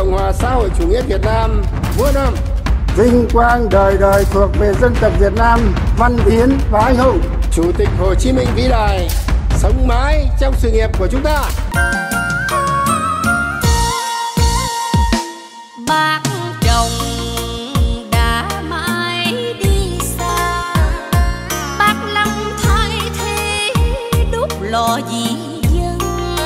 Cộng hòa xã hội chủ nghĩa Việt Nam muôn năm. Vinh quang đời đời thuộc về dân tộc Việt Nam văn hiến và anh hùng. Chủ tịch Hồ Chí Minh vĩ đại sống mãi trong sự nghiệp của chúng ta. Bác chồng đã mãi đi xa, bác Lâm thay thế đúc lò vì dân.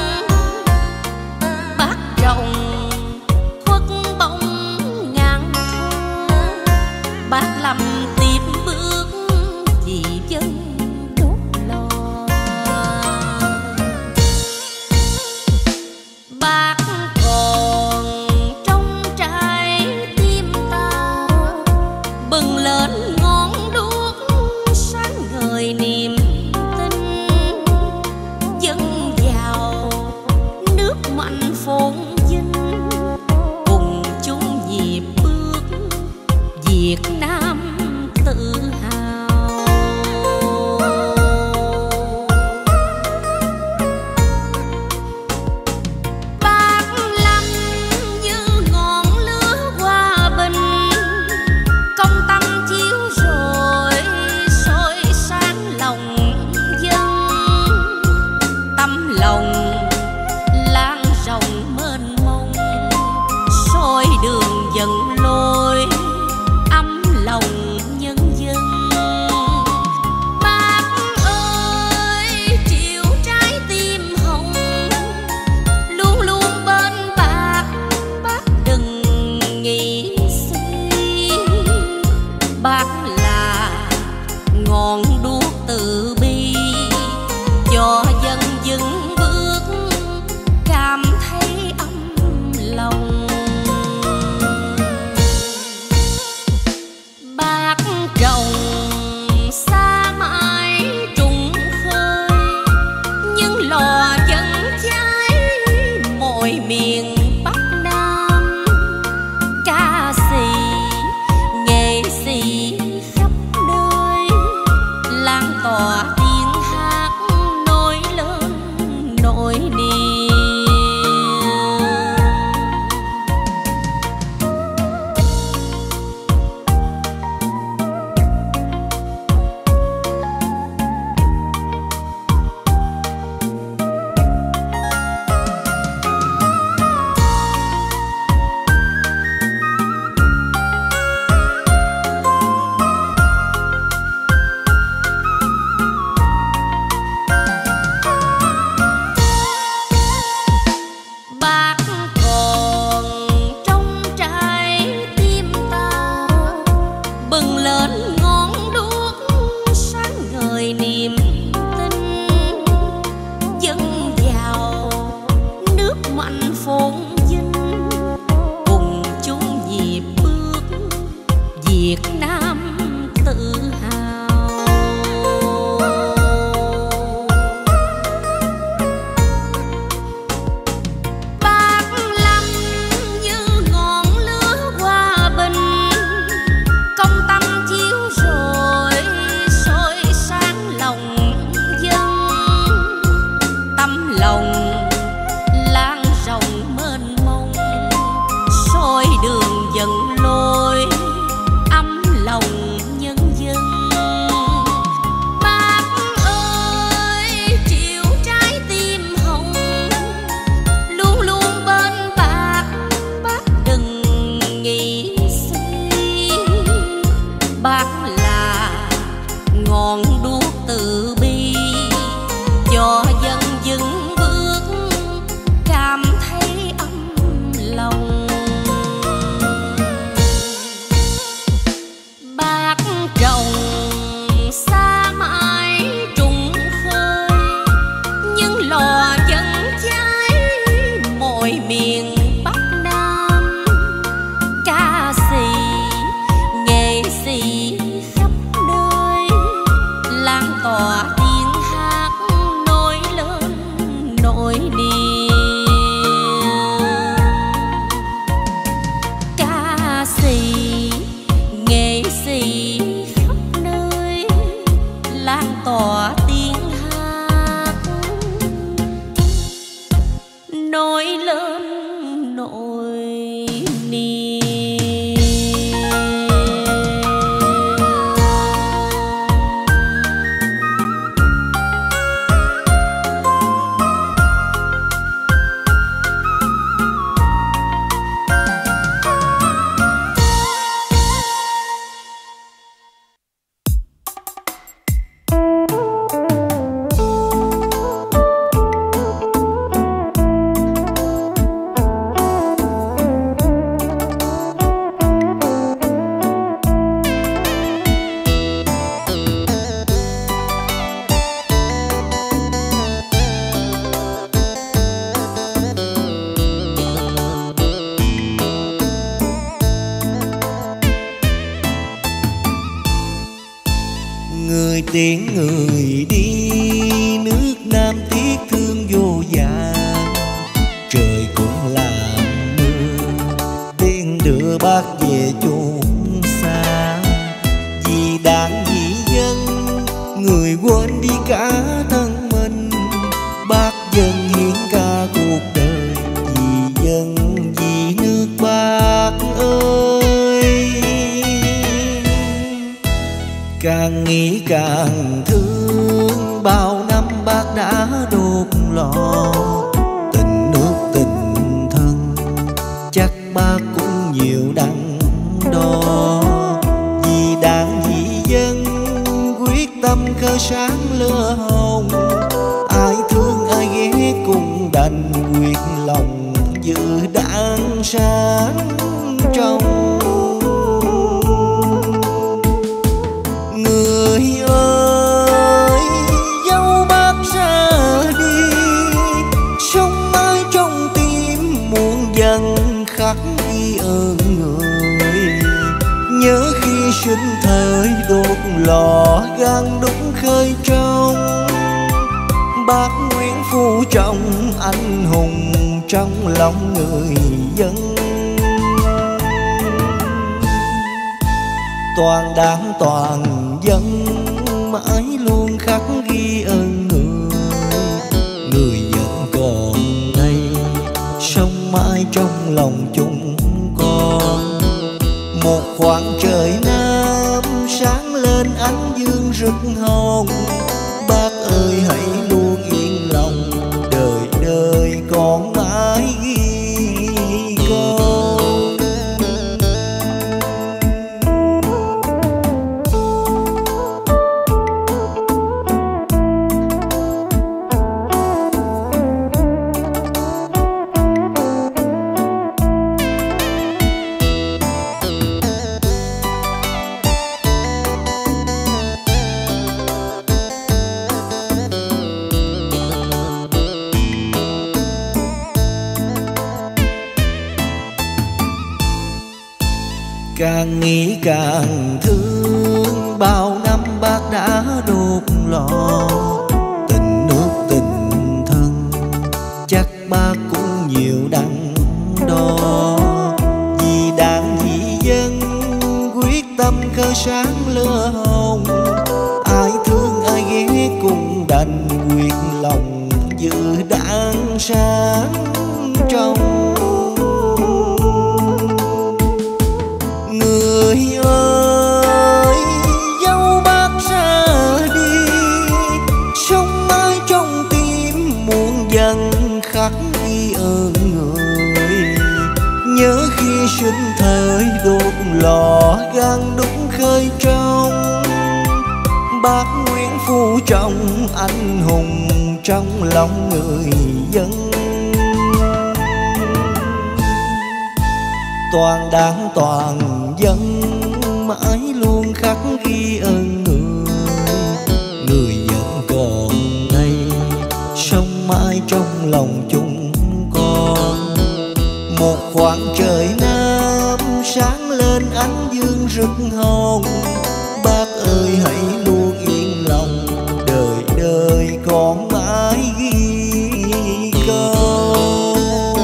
Bác chồng khuất bóng ngàn thu, bác Lâm tiếp bước vì dân đúc lò. Bác còn trong trái tim ta bừng lên ngọn đuốc sáng ngời niềm tin. Dân giàu nước mạnh phồn vinh, cùng chung nhịp bước Việt Nam tự hào. Bác Lâm như ngọn lửa hòa bình, công tâm chiếu rọi soi sáng lòng dân. Tâm lòng lan rộng mênh mông, soi đường dẫn lối ấm lòng nhân dân. Bác ơi chiều trái tim hồng, luôn luôn bên bác đừng nghĩ suy. Bác là ngọn đuốc từ bi, cho dân vững bước cảm thấy ấm lòng. Bác trồng xa mãi trùng khơi, nhưng lò vẫn cháy mọi miền Bắc Nam. Ca sĩ nghệ sĩ khắp nơi lan tỏa tiếng hát nối lớn nỗi niềm. Bác còn trong trái tim ta bừng lên ngọn đuốc sáng ngời niềm tin. Dân giàu nước mạnh phồn vinh, cùng chung nhịp bước Việt Nam tự hào. Bác Lâm như ngọn lửa hòa bình, công tâm chiếu rọi soi sáng lòng dân. Tâm lòng lan rộng mênh mông, soi đường dẫn lối ấm lòng nhân dân. Bác ơi chiều trái tim hồng, luôn luôn bên bác đừng nghĩ suy. Bác là ngọn đuốc từ bi, cho dân vững bước cảm thấy ấm lòng. Bác trồng xa mãi trùng khơi, nhưng lò vẫn cháy mọi miền Bắc Nam. Ca sĩ nghệ sĩ khắp nơi lan tỏa tiếng hát nối lớn nỗi niềm. Ca sĩ nghệ sĩ khắp nơi lan tỏa tiếng hát nối lớn nỗi người đi nước Nam tiếc thương vô vàn, trời cũng làm mưa tiên đưa bác về chốn xa. Vì đảng vì dân người quên đi cả thân mình, bác dân hiến cả cuộc đời vì dân vì nước bác ơi. Càng nghĩ càng thương bao năm bác đã đốt lò, tình nước tình thân chắc bác cũng nhiều đắn đo. Vì đảng vì dân quyết tâm khơi sáng lửa hồng, ai thương ai ghét cũng đành quyết lòng giữ đảng sáng trong. Người ơi dẫu bác ra đi, sống mãi trong tim muôn dân khắc ghi ơn người. Nhớ khi sinh thời đốt lò gan đúng khơi trong, bác Nguyễn Phú Trọng anh hùng trong lòng người dân. Toàn đảng toàn dân mãi luôn khắc ghi ơn người. Người vẫn còn đây sống mãi trong lòng chúng con. Một khoảng trời Nam sáng lên ánh dương rực hồng, bác ơi hãy luôn yên lòng đời đời còn mãi ghi công. Càng nghĩ càng thương bao năm bác đã đốt lò, tình nước tình thân chắc bác cũng nhiều đắn đo. Vì đảng vì dân quyết tâm khơi sáng lửa hồng, ai thương ai ghét cũng đành quyết lòng giữ đảng sáng trong. Người ơi dẫu bác ra đi, sống mãi trong tim muôn dân khắc ghi ơn người. Nhớ khi sinh thời đốt lò gan đúng khơi trong, bác Nguyễn Phú Trọng anh hùng trong lòng người dân. Toàn đảng toàn dân mãi luôn khắc ghi ơn người. Người vẫn còn đây sống mãi trong lòng chúng con. Một khoảng trời Nam sáng lên ánh dương rực hồng, bác ơi hãy luôn yên lòng đời đời còn mãi ghi công.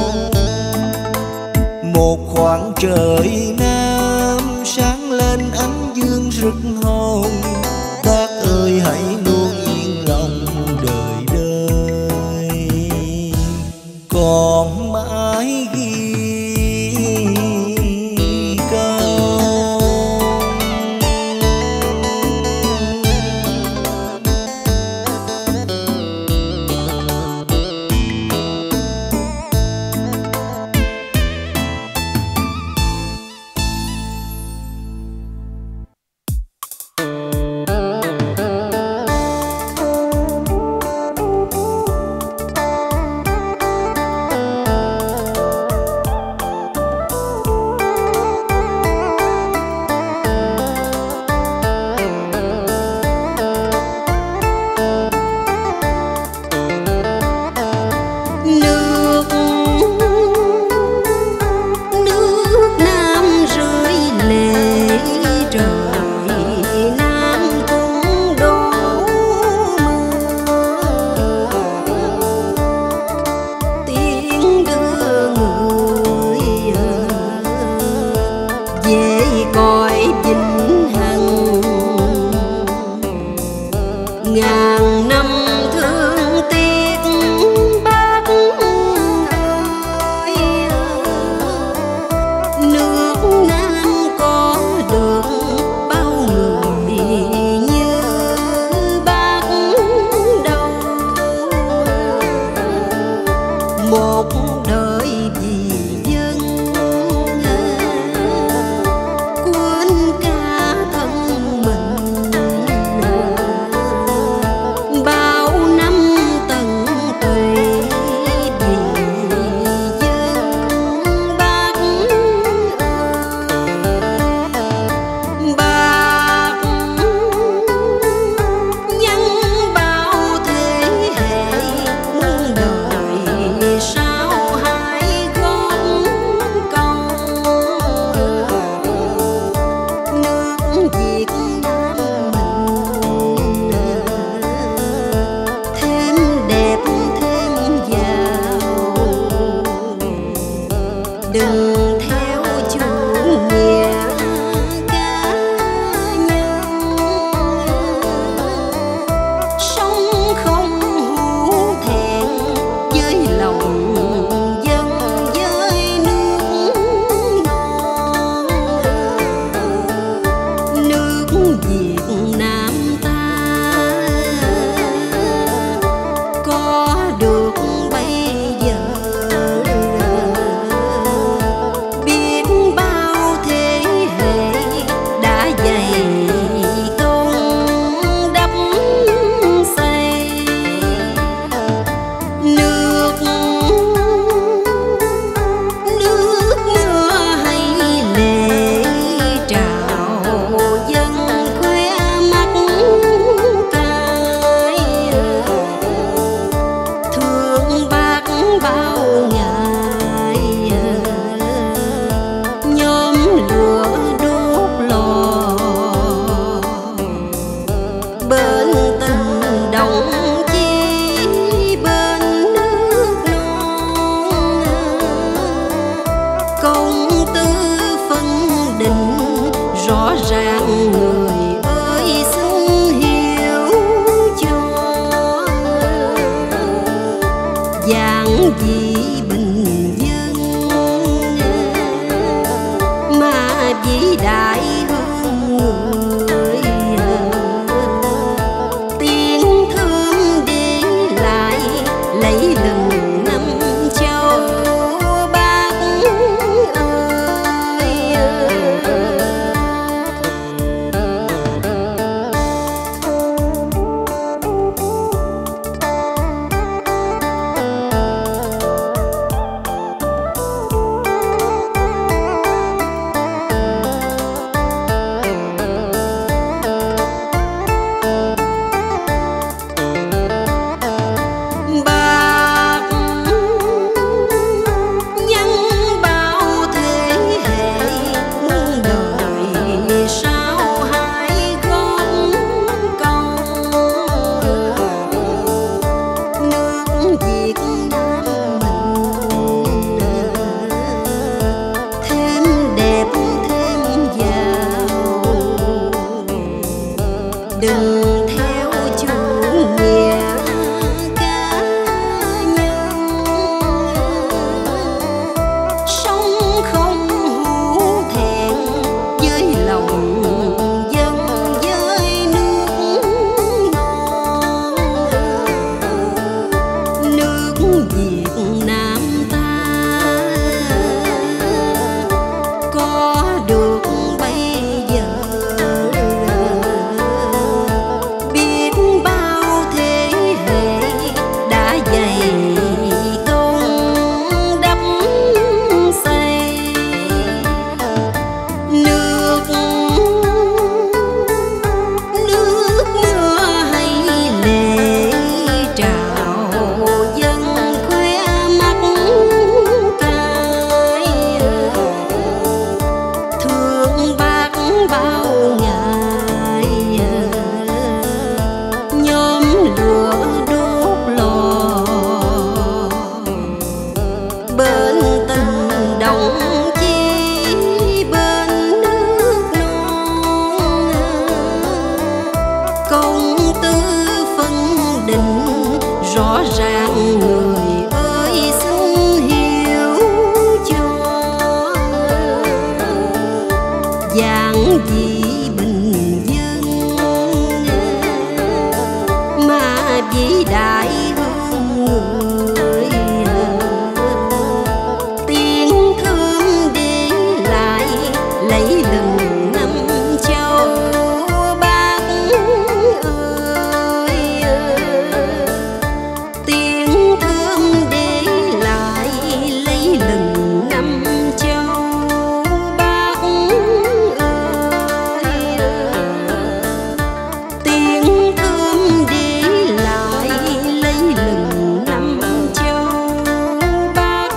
Một khoảng trời Nam sáng lên ánh dương rực hồng, bác ơi hãy luôn yên lòng đời đời còn mãi ghi công. ngàn năm thương tiếc Bác ơi. Nước Nam có được bao người như Bác đâu. Một đời vì dân quên cả thân mình. Bao năm tận tụy vì dân Bác ơi. Bác nhân bao thế hệ muôn đời sao hai gót công. Nước Việt Nam mình thêm đẹp thêm giàu, đừng theo chủ nghĩa cá nhân. Sống không hổ thẹn với lòng dân với nước non. Nước Việt Nam ta có được bây giờ biết bao thế hệ đã dày công đắp xây. Nước mưa hay lệ trào dân khoe mắt cay. Thương Bác bao ngày nhóm lửa đốt lò bên tình đồng chí bên nước non. Công tư phân định rõ ràng người ơi xin hiểu cho. Giản dị bình dân mà vĩ đại hơn người. Tiếng thơm đi lại lấy lừng năm châu Bác ơi. vĩ đại hơn người. Tiếng thương đi lại lấy lừng năm châu bác ơi. Tiếng thương đi lại lấy lừng năm châu bác ơi. Tiếng thương đi lại lấy lừng năm châu bác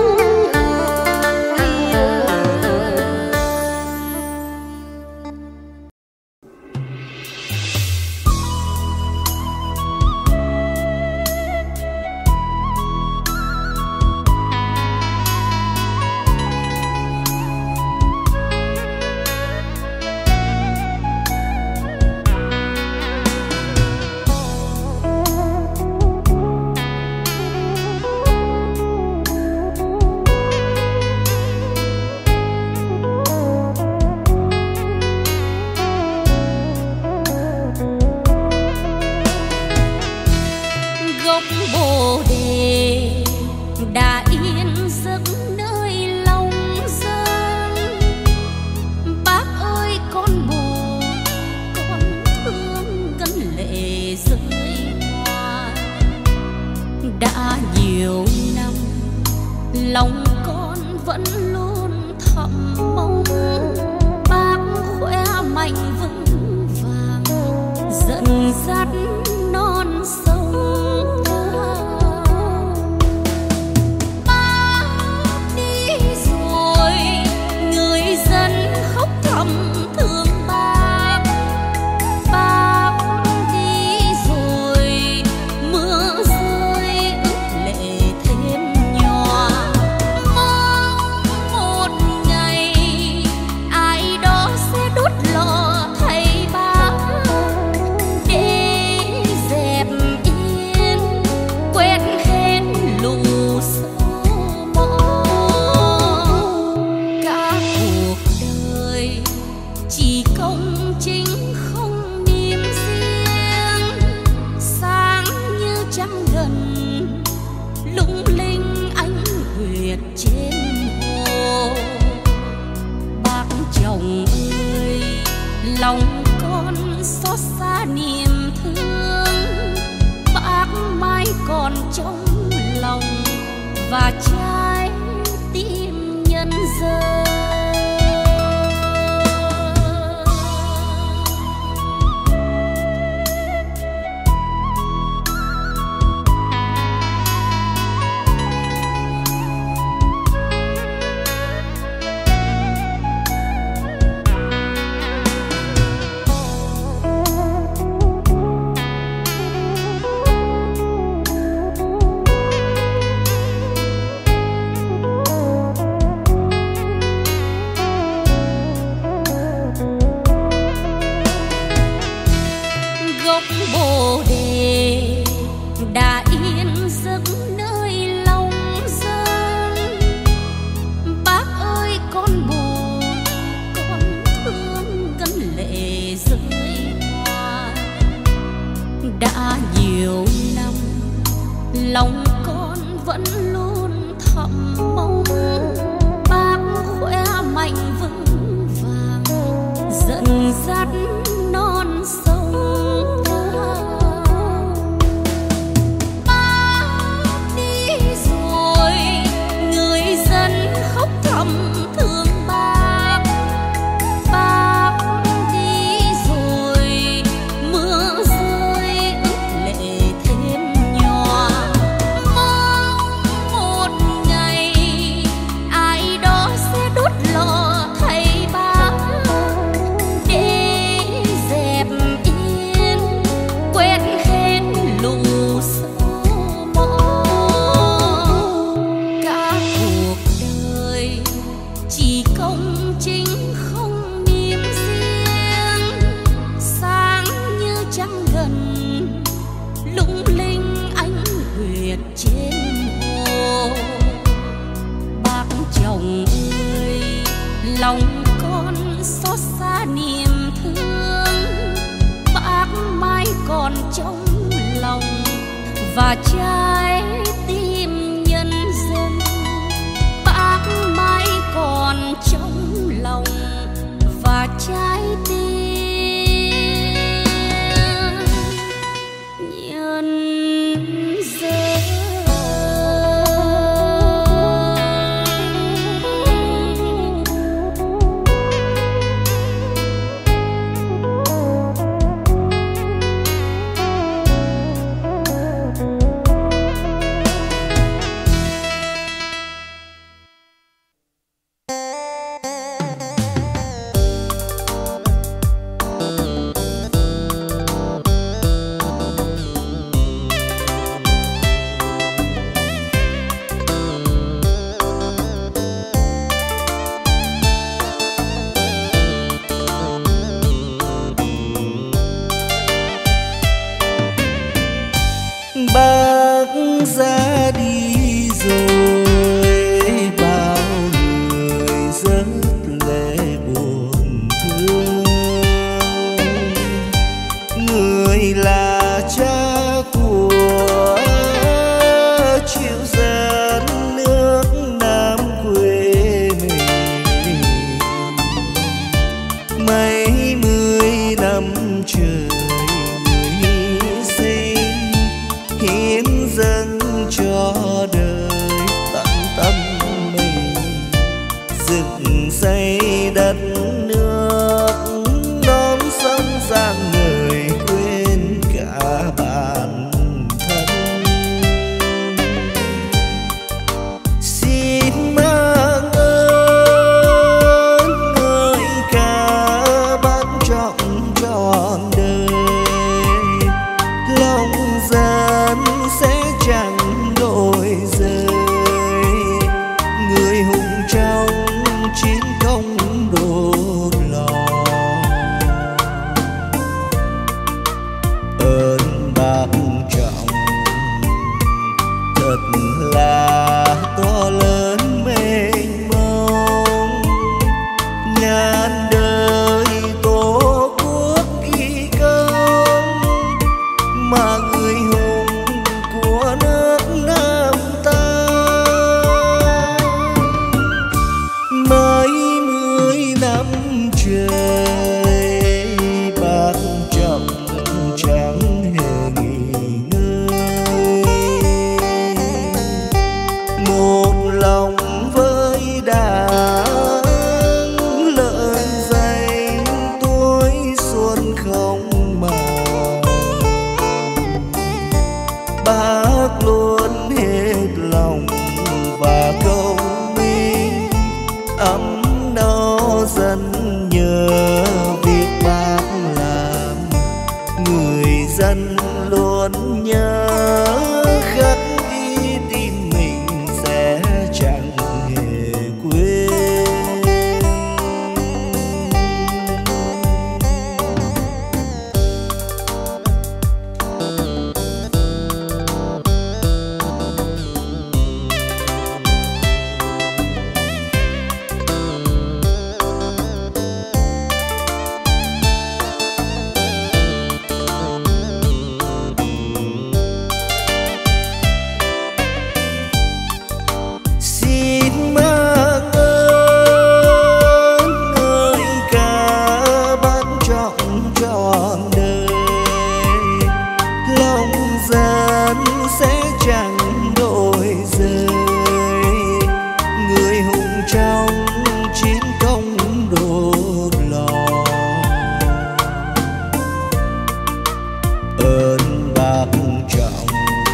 gốc bồ đề đã yên giấc nơi lòng dân. Bác ơi con buồn, con thương cơn lệ rơi hoa. Đã nhiều năm lòng con vẫn luôn thầm mong bác khỏe mạnh vững vàng dẫn dắt non sông. Bác đi rồi người dân khóc thầm thương bác. Bác đi rồi mưa rơi ướt lệ thêm nhòa. Mong một ngày ai đó sẽ đốt lò thầy bác để dẹp yên quét hết lũ sâu mõ. Cả cuộc đời chỉ công chính không niềm riêng, sáng như trăng gần lung linh ánh huyệt trên hồ. Bác chồng ơi, lòng con xót xa niềm thương. Bác mãi còn trong lòng và trái tim nhân dân. Gốc bồ đề đã yên giấc nơi lòng dân. Bác ơi con buồn, con thương cơn lệ rơi hoa. Đã nhiều năm lòng con vẫn luôn thầm mong bác khỏe mạnh vững vàng dẫn dắt non sông. Bác đi rồi người dân khóc thầm thương bác. Bác đi rồi mưa rơi ướt lệ thêm nhòa. Mong một ngày ai đó sẽ đốt lò thầy bác để dẹp yên quét hết lũ sâu mõ. Cả cuộc đời chỉ công chính không niềm riêng, sáng như trăng gần lung linh ánh huyệt trên hồ. Bác chồng ơi, lòng con xót xa niềm thương. Bác mãi còn trong lòng và trái tim nhân dân. Bác mãi còn trong lòng và trái tim nhân dân. Bác ra đi rồi, bao người rất lệ buồn thương. Người là cha của triệu dân nước Nam quê mình. Mấy mươi năm trời hiến dâng cho đời tận tâm mình, dựng xây đất nước non sông sang người, quên cả bản thân. Xin mang ơn người ca bác trọng trọn đời, lòng dân sẽ chẳng đổi rời. Người hùng trong chiến công đốt lò, ơn bác trọng thật là to lớn mênh mông. Ngàn đời tổ quốc ghi công, mà người hùng của nước Nam ta. Mấy mươi năm trời bác trọng chẳng hề nghỉ ngơi, một lòng với Đảng, lợi danh tuổi xuân không màu. Bác luôn hết lòng và công minh, ấm no dân nhờ việc bác làm. Người dân luôn nhớ khắc ghi tin mình sẽ chẳng hề quên. Xin mang ơn người ca bác trọng trọn đời, lòng dân sẽ chẳng đổi rời. Người hùng trong chiến công đốt lò, ơn bác trọng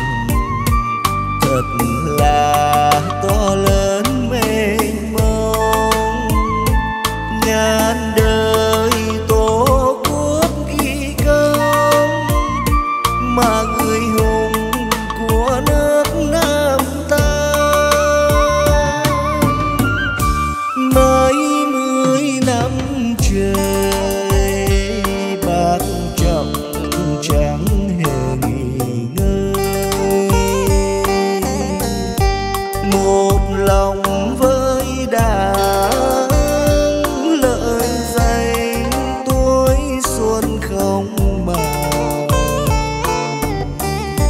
thật là to lớn mênh mông. Ngàn đời tổ quốc ghi công, mà người hùng của nước Nam ta. Mấy mươi năm trời bác trọng chẳng hề nghỉ ngơi, một lòng với Đảng, lợi danh tuổi xuân không màu.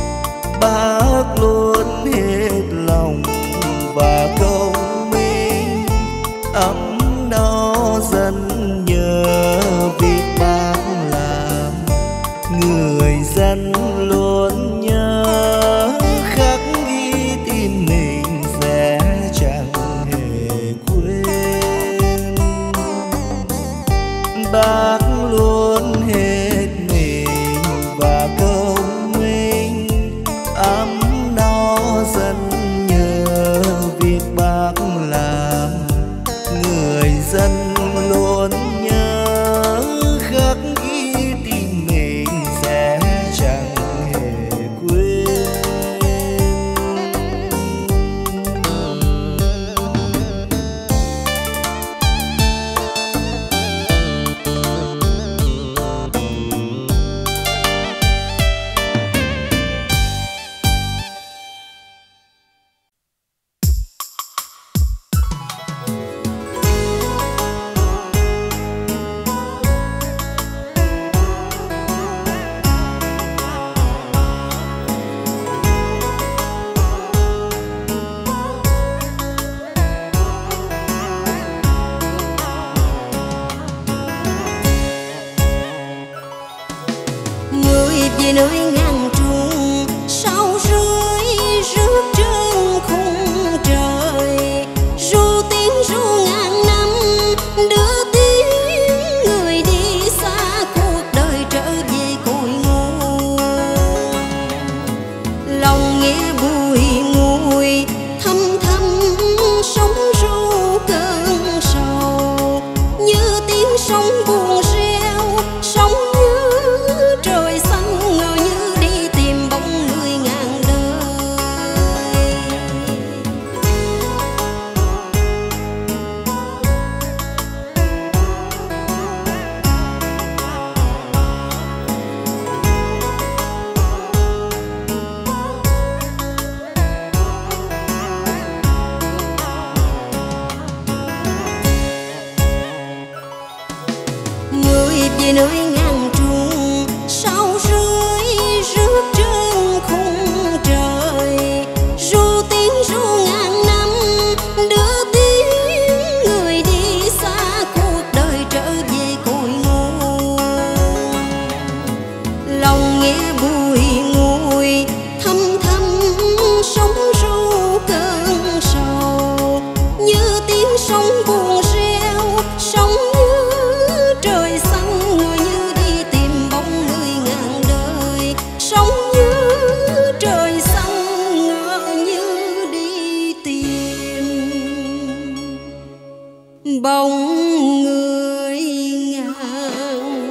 bóng người ngang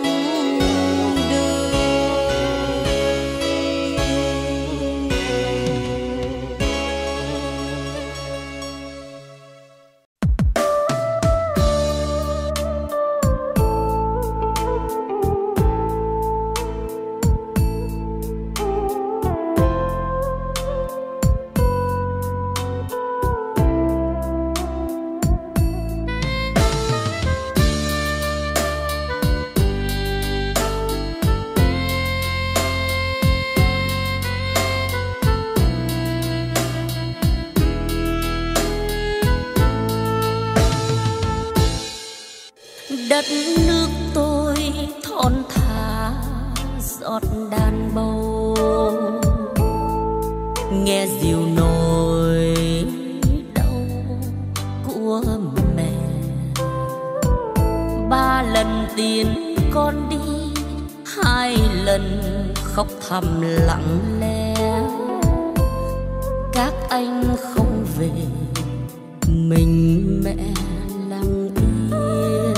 đất nước tôi thon thả giọt đàn bầu, nghe dìu nỗi đau của mẹ. 3 lần tiến con đi, 2 lần khóc thầm lặng lẽ. Các anh không về, mình mẹ lặng yên.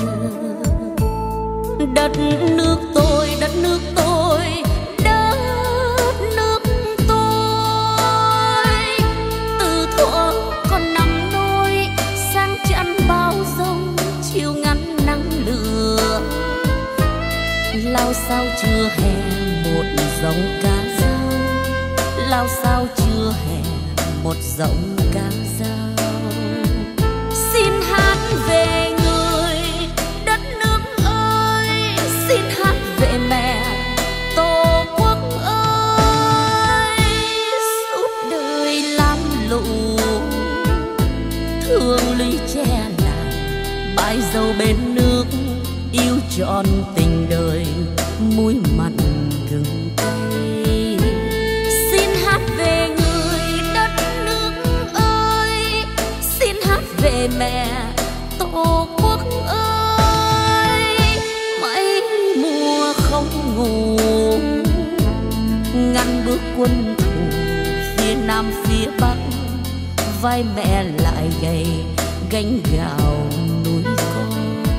Đất nước tôi, đất nước tôi, đất nước tôi. Từ thuở còn nằm nôi, sang chăn bao rông, chiều ngắn nắng lửa. Lao sao chưa hè một dòng cá dao, lao sao chưa hè một dòng cá dao. Xin hát về người đất nước ơi, xin hát về mẹ tổ quốc ơi. Suốt đời lam lũ thương lũy che làng, bãi dâu bên nước yêu trọn tình đời muối mặn gừng cay. Xin hát về người đất nước ơi, xin hát về mẹ tổ quốc ơi. Mấy mùa không ngủ, ngăn bước quân thù phía nam phía bắc. Vai mẹ lại gầy gánh gạo núi con.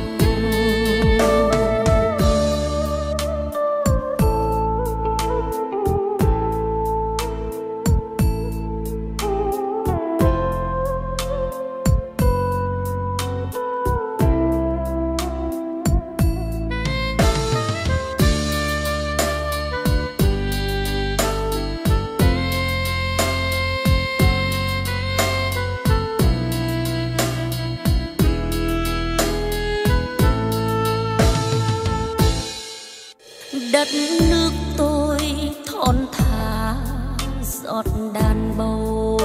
Đất nước tôi thon thả giọt đàn bầu,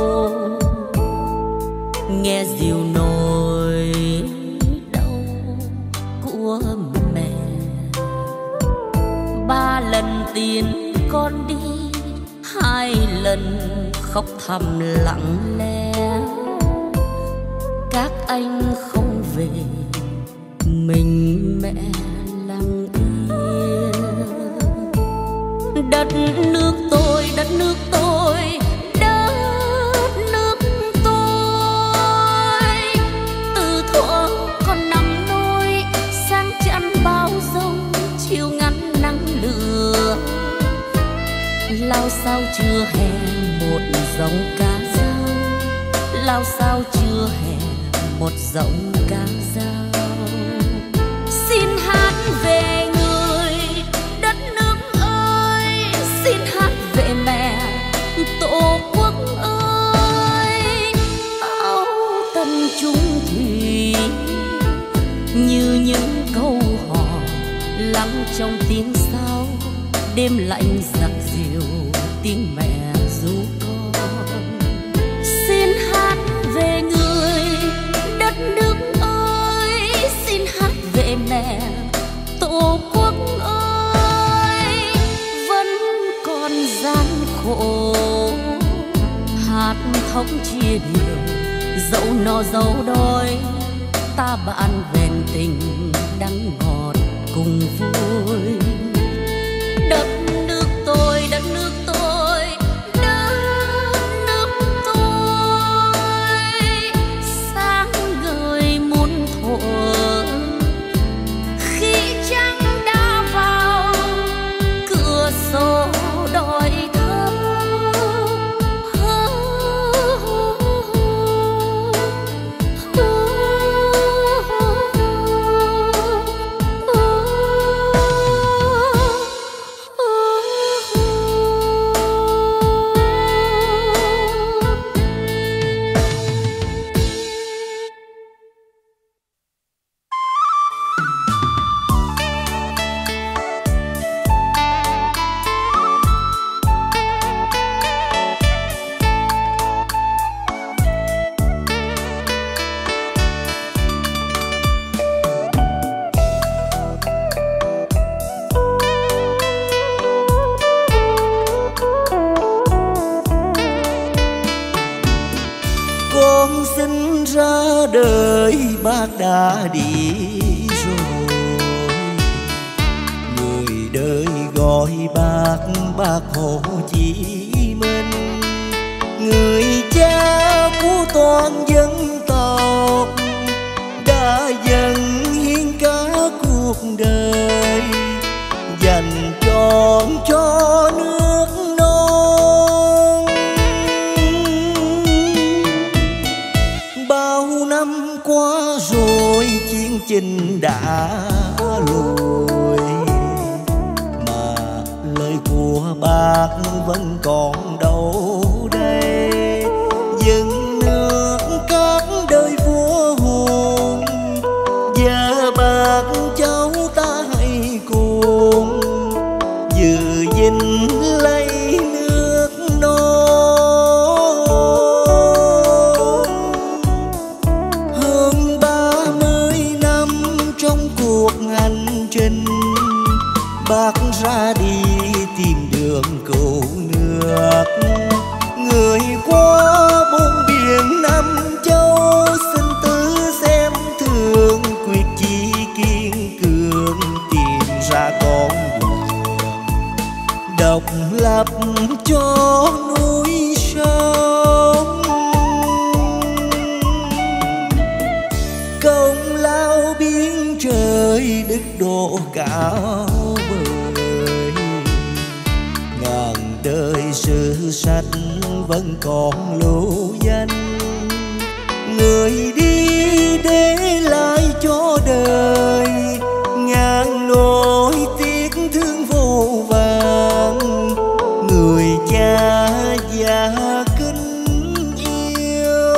nghe dìu nỗi đau của mẹ. 3 lần tiến con đi, 2 lần khóc thầm lặng lẽ. Các anh không về, mình mẹ lặng yên. Đất nước tôi, đất nước tôi, đất nước tôi. Từ thuở còn nằm nôi, sang chăn bao rông, chiều ngắn nắng lửa. Lao sao chưa hè một dòng cá dao, lao sao chưa hè một dòng cá dao. Xin hát về người đất nước ơi, xin hát về mẹ tổ quốc ơi. Áo tân trung thủy như những câu hò lắng trong tiếng sao. Đêm lạnh giặc dịu tiếng mẹ ru con. Xin hát về người đất nước ơi, xin hát về mẹ tổ quốc ơi. Vẫn còn gian khổ hát thống chia điều, dẫu no dẫu đói ta bạn vẹn tình đắng ngọt cùng vui. Đất nước tôi, đất nước tôi, đất nước tôi. Sáng ngời muôn thuở đời bác đã đi rồi. Người đời gọi bác Hồ Chí Minh, người cha của toàn dân tộc, đã dâng hiến cả cuộc đời dành trọn cho nước non. Bao năm qua rồi chiến tranh đã lùi, mà lời của bác vẫn còn đâu đây. Dân nước các đời vua hùng, và bác cháu ta hãy cùng giữ gìn lấy nước non. Hơn 30 năm trong cuộc hành trình, bác ra đi tìm đường cứu nước. Người qua bốn biển năm châu, xin tứ xem thường quyết chí kiên cường, tìm ra con đường độc lập cho núi sông. Công lao biển trời đức độ cao vời, ngàn đời sử sách vẫn còn lưu danh. Người đi để lại cho đời ngàn nỗi tiếc thương vô vàn. Người cha già kính yêu,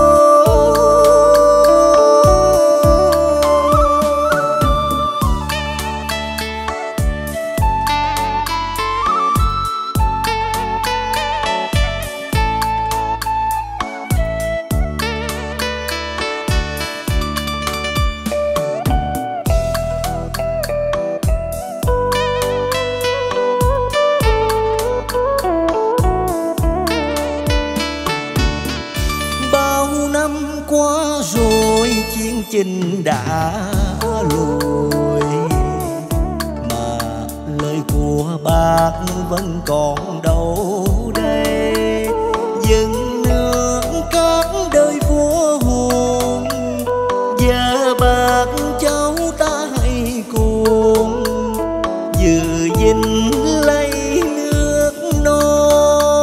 qua rồi chiến tranh đã lùi, mà lời của bác vẫn còn đâu đây. Dân nước các đời vua hùng, và bác cháu ta hãy cùng giữ gìn lấy nước non.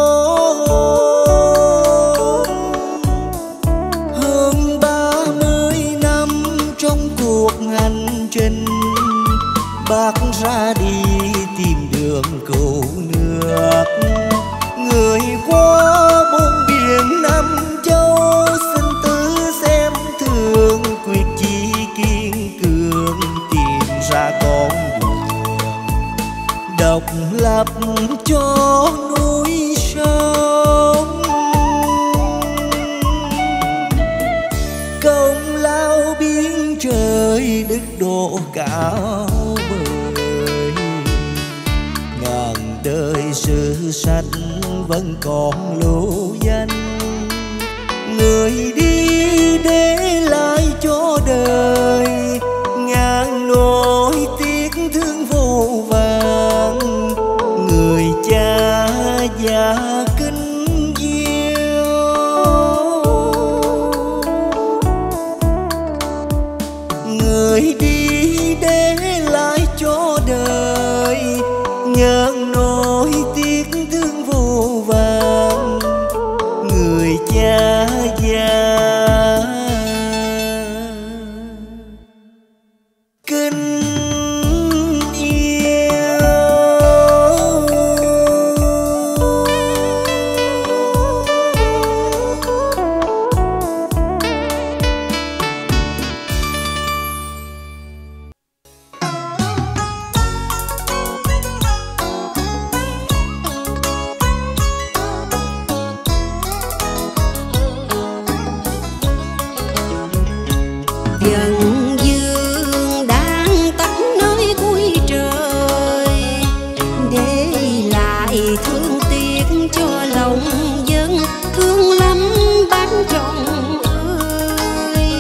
Bác ra đi tìm đường cứu nước. Người qua bốn biển năm châu, xin tứ xem thường quyết chí kiên cường, tìm ra con đường độc lập cho núi sông. Công lao biển trời đức độ cao vời, ngàn đời sử sách vẫn còn lưu danh. Người đi để lại cho đời ngàn nỗi tiếc thương vô vàn. Người cha già kính yêu, người đi để lại cho đời ngàn nỗi tiếc thương vô vàn. Người cha già kính yêu. Dần dương đang tắt nơi cuối trời, để lại thương tiếc cho lòng dân thương lắm bác Trọng ơi.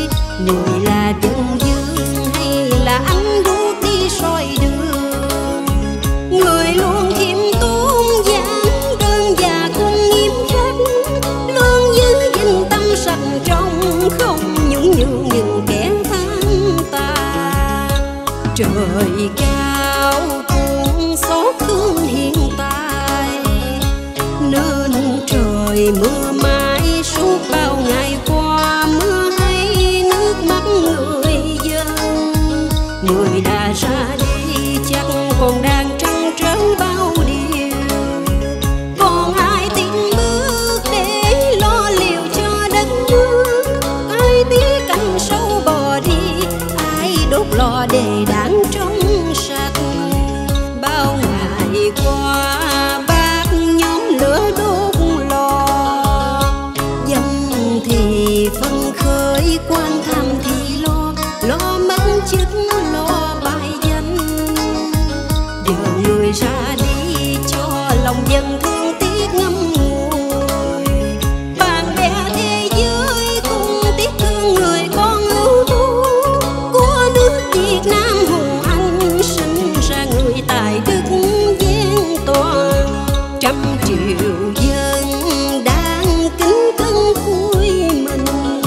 trời cao cũng xót thương hiện tại, nên trời mưa mãi suốt bao ngày qua, mưa hay nước mắt người dân. Người đã ra đi chắc còn đang trăn trở bao điều, còn ai tiến bước để lo liệu cho đất nước. Ai tía cành sâu bò đi, ai đốt lò để đảng trong sạch. Bao ngày qua bác nhóm lửa đốt lò, dân thì phân khởi, quan tham thì lo mất chức lo bài danh. Giờ người ra đi cho lòng dân thương tiếc ngâm ngùi, bạn bè thế giới cũng tiếc thương người con ưu tú của nước Việt Nam hùng anh, sinh ra người tài đức vẹn toàn. Trăm triệu dân đang kính cẩn cúi mình,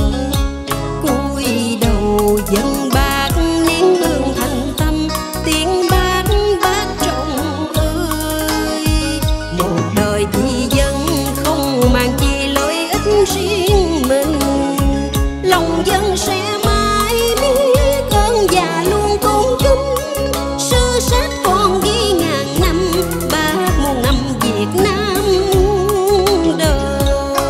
cúi đầu dân bác nén hương thành tâm, tiếng bác trọng ơi. Một đời vì dân không màng chi lợi ích riêng mình, lòng dân sẽ mãi biết ơn và luôn tôn kính. Sử sách còn ghi ngàn năm, bác muôn năm Việt Nam muôn đời.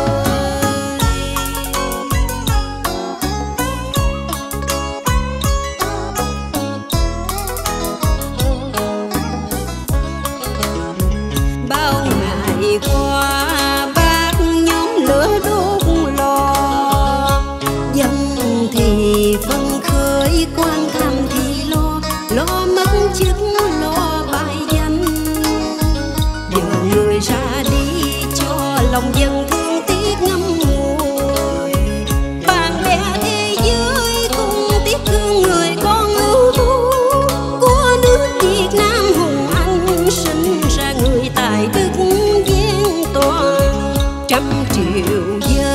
Bao ngày qua bác nhóm lửa đốt lò, dân thì phân khởi, quan tham thì lo mất chức lo bài danh. Giờ người ra đi cho lòng dân thương tiếc ngâm ngùi, bạn bè thế giới cũng tiếc thương người con ưu tú của nước Việt Nam hùng anh, sinh ra người tài đức vẹn toàn. Trăm triệu dân